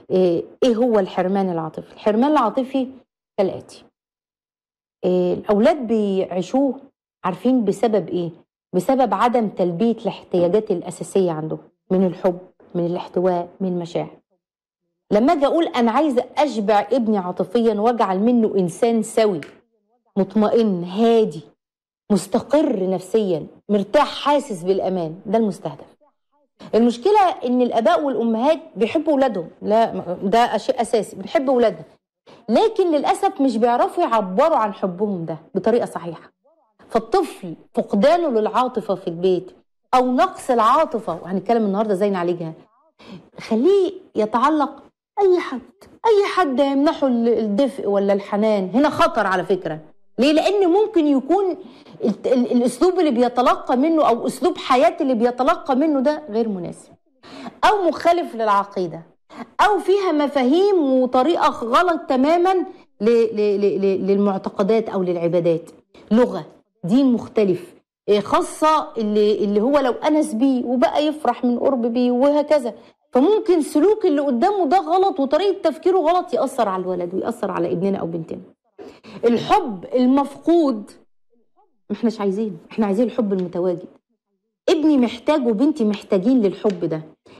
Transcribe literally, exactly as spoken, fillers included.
ايه هو الحرمان العاطفي؟ الحرمان العاطفي كالآتي: إيه الأولاد بيعيشوه عارفين بسبب ايه؟ بسبب عدم تلبية الاحتياجات الأساسية عندهم من الحب، من الاحتواء، من المشاعر. لما اجي اقول انا عايزه اشبع ابني عاطفيا واجعل منه انسان سوي مطمئن هادي مستقر نفسيا مرتاح حاسس بالامان، ده المستهدف. المشكله ان الاباء والامهات بيحبوا اولادهم، لا ده شيء اساسي، بنحب اولادنا، لكن للاسف مش بيعرفوا يعبروا عن حبهم ده بطريقه صحيحه. فالطفل فقدانه للعاطفه في البيت او نقص العاطفه، وهنتكلم النهارده ازاي نعالجها، خليه يتعلق اي حد اي حد يمنحه الدفء ولا الحنان. هنا خطر على فكره. ليه؟ لان ممكن يكون الاسلوب اللي بيتلقى منه او اسلوب حياه اللي بيتلقى منه ده غير مناسب او مخالف للعقيده او فيها مفاهيم وطريقه غلط تماما للمعتقدات او للعبادات، لغه دين مختلف، خاصه اللي اللي هو لو انس بيه وبقى يفرح من قرب بيه وهكذا، فممكن سلوك اللي قدامه ده غلط وطريقه تفكيره غلط ياثر على الولد وياثر على ابننا او بنتنا. الحب المفقود ما احناش عايزينه، احنا عايزين الحب المتواجد. ابني محتاج وبنتي محتاجين للحب ده.